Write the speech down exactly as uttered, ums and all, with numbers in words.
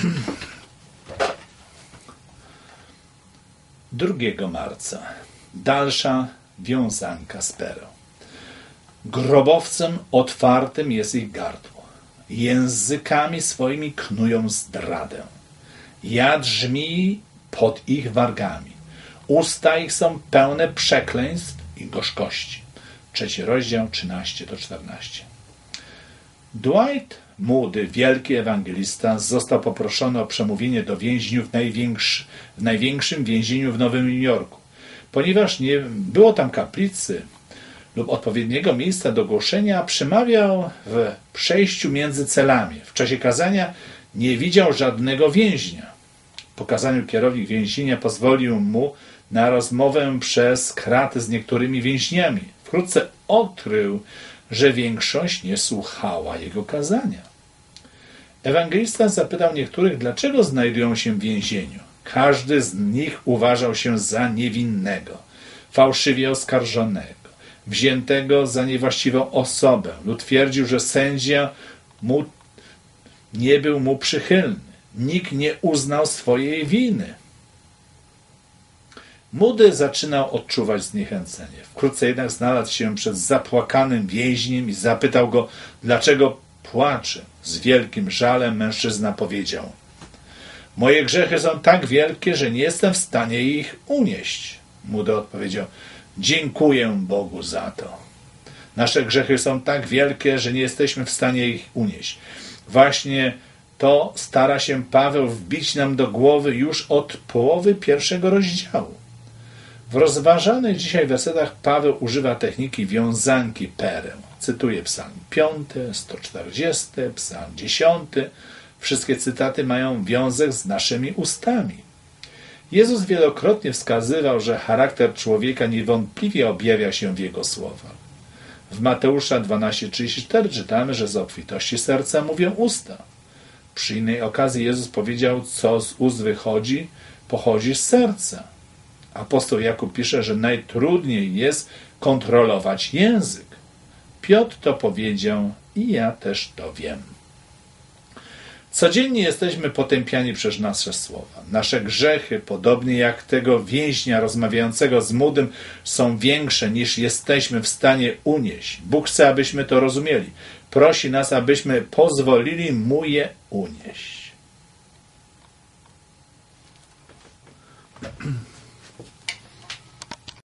drugiego marca. Dalsza wiązanka z Pero. Grobowcem otwartym jest ich gardło. Językami swoimi knują zdradę. Jad żmii pod ich wargami. Usta ich są pełne przekleństw i gorzkości. Trzeci rozdział, trzynaście do czternastu. Dwight Moody, wielki ewangelista, został poproszony o przemówienie do więźniów w, największy, w największym więzieniu w Nowym Jorku. Ponieważ nie było tam kaplicy lub odpowiedniego miejsca do głoszenia, przemawiał w przejściu między celami. W czasie kazania nie widział żadnego więźnia. Po kazaniu kierownik więzienia pozwolił mu na rozmowę przez kraty z niektórymi więźniami. Wkrótce odkrył, że większość nie słuchała jego kazania. Ewangelista zapytał niektórych, dlaczego znajdują się w więzieniu. Każdy z nich uważał się za niewinnego, fałszywie oskarżonego, wziętego za niewłaściwą osobę lub twierdził, że sędzia mu nie był mu przychylny. Nikt nie uznał swojej winy. Moody zaczynał odczuwać zniechęcenie. Wkrótce jednak znalazł się przed zapłakanym więźniem i zapytał go, dlaczego płacze. Z wielkim żalem mężczyzna powiedział: moje grzechy są tak wielkie, że nie jestem w stanie ich unieść. Moody odpowiedział: dziękuję Bogu za to. Nasze grzechy są tak wielkie, że nie jesteśmy w stanie ich unieść. Właśnie to stara się Paweł wbić nam do głowy już od połowy pierwszego rozdziału. W rozważanych dzisiaj wersetach Paweł używa techniki wiązanki perę. Cytuję Psalm piąty, sto czterdziesty, Psalm dziesiąty. Wszystkie cytaty mają wiązek z naszymi ustami. Jezus wielokrotnie wskazywał, że charakter człowieka niewątpliwie objawia się w jego słowach. W Mateusza dwanaście trzydzieści cztery czytamy, że z obfitości serca mówią usta. Przy innej okazji Jezus powiedział, co z ust wychodzi, pochodzi z serca. Apostoł Jakub pisze, że najtrudniej jest kontrolować język. Piotr to powiedział i ja też to wiem. Codziennie jesteśmy potępiani przez nasze słowa. Nasze grzechy, podobnie jak tego więźnia rozmawiającego z Moodym, są większe niż jesteśmy w stanie unieść. Bóg chce, abyśmy to rozumieli. Prosi nas, abyśmy pozwolili Mu je unieść.